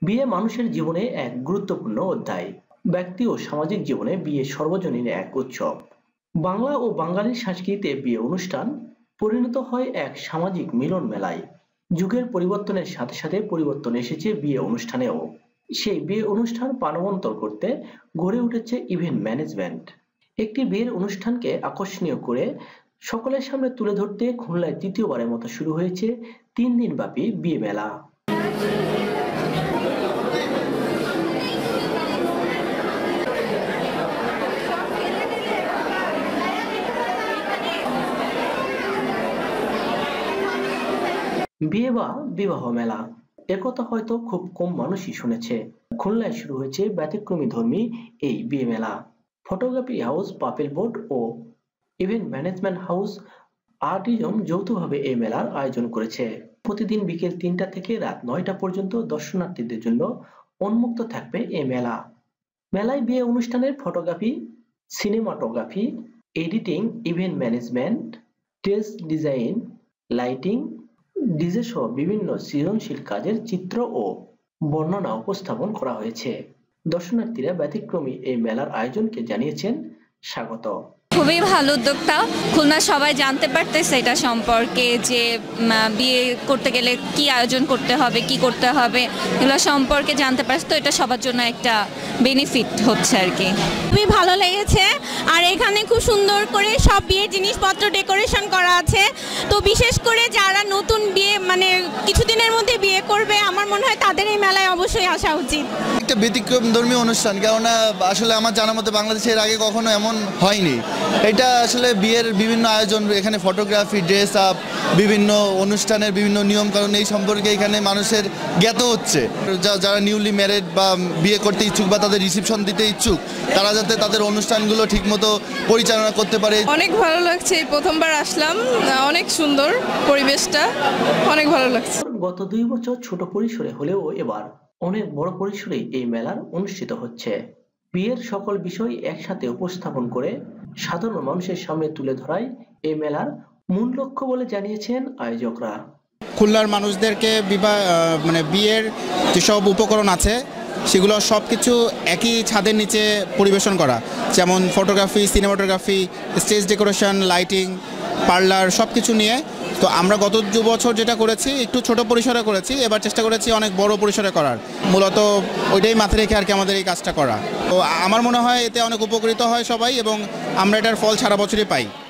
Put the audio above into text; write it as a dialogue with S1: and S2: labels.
S1: বিয়ে মানুষের জীবনে এক গুরুত্বপূর্ণ অধ্যায়। ব্যক্তি ও সামাজিক জীবনে বিয়ে সর্বজনীন এক উৎসব। বাংলা ও বাঙালির সংস্কৃতিতে বিয়ে অনুষ্ঠান পরিণত হয় এক সামাজিক মিলন মেলায়। যুগের পরিবর্তনের সাথে সাথে পরিবর্তন এসেছে বিয়ে অনুষ্ঠানেও। সেই বিয়ে অনুষ্ঠান প্রাণবন্তর করতে গড়ে উঠেছে ইভেন্ট ম্যানেজমেন্ট। একটি বিয়ের অনুষ্ঠানকে আকর্ষণীয় করে সকলের সামনে তুলে ধরতে খুলনায় তৃতীয়বারের মতো শুরু হয়েছে 3 দিন ব্যাপী বিয়ে মেলা। বিয়ে বা বিবাহ মেলা, একথা হয়তো খুব কম মানুষই শুনেছে। খুলনায় শুরু হয়েছে ব্যতিক্রমী ধর্মী এই বিয়ে মেলা। ফটোগ্রাফি হাউস পাপেল বোর্ড ও ইভেন্ট ম্যানেজমেন্ট হাউস আর্টিজম যৌথভাবে এই মেলার আয়োজন করেছে। প্রতিদিন বিকেল 3টা থেকে রাত 9টা পর্যন্ত দর্শনার্থীদের জন্য উন্মুক্ত থাকবে এই মেলা। মেলায় বিয়ে অনুষ্ঠানের photography, cinematography, editing, event management, stage design, lighting, DJ সহ বিভিন্ন সৃজনশীল কাজের চিত্র ও বর্ণনা উপস্থাপন করা হয়েছে। দর্শনার্থীরা ব্যতিক্রমী এই মেলার আয়োজনকে জানিয়েছেন স্বাগত।
S2: খুবই ভালো উদ্যোক্তা। খুলনা সবাই জানতে পারতেছে এটা সম্পর্কে যে বিয়ে করতে গেলে কি আয়োজন করতে হবে, কি করতে হবে, এগুলো সম্পর্কে জানতে পারছে। তো এটা সবার জন্য একটা বেনিফিট হচ্ছে আর কি।
S3: খুবই ভালো লেগেছে। আর এখানে খুব সুন্দর করে সব বিয়ের জিনিসপত্র ডেকোরেশন করা আছে। তো বিশেষ করে যারা নতুন বিয়ে মানে কিছুদিনের মধ্যে বিয়ে করবে, আমার মনে হয় তাদের এই মেলায় অবশ্যই আসা উচিত।
S4: একটা ব্যতিক্রম ধর্মীয় অনুষ্ঠান, কেননা আসলে আমার জানা মতে বাংলাদেশের আগে কখনো এমন হয়নি। এটা আসলে বিয়ের বিভিন্ন আয়োজন, এখানে ফটোগ্রাফি, ড্রেস আপ, বিভিন্ন অনুষ্ঠানের বিভিন্ন নিয়মকানুন এই সম্পর্কে এখানে মানুষের জ্ঞাত হচ্ছে। যারা নিউলি ম্যারেড বা বিয়ে করতে ইচ্ছুক বা তাদের রিসেপশন দিতে ইচ্ছুক, তারা যাতে তাদের অনুষ্ঠানগুলো ঠিকমতো পরিচালনা করতে পারে।
S5: অনেক ভালো লাগছে, প্রথমবার আসলাম, অনেক সুন্দর পরিবেশটা, অনেক ভালো লাগছে।
S1: গত 2 বছর ছোট পরিসরে হলেও এবার অনেক বড় পরিসরে এই মেলার অনুষ্ঠিত হচ্ছে। বিয়ের সকল বিষয় একসাথে উপস্থাপন করে সাধারণ মানুষের সামনে তুলে ধরাই এই মেলার মূল লক্ষ্য বলে জানিয়েছেন আয়োজকরা।
S6: খুলনার মানুষদেরকে বিয়ের যেসব উপকরণ আছে সেগুলো সব কিছু একই ছাদের নিচে পরিবেশন করা, যেমন photography, cinematography, stage decoration, lighting, parlour, সব কিছু নিয়ে। তো আমরা গত 2 বছর যেটা করেছি একটু ছোট পরিসরে করেছি, এবার চেষ্টা করেছি অনেক বড় পরিসরে করার। মূলত ওইটাই মাথায় রেখে আর কি আমাদের এই কাজটা করা। তো আমার মনে হয় এতে অনেক উপকৃত হয় সবাই এবং আমরা এটার ফল সারা বছরই পাই।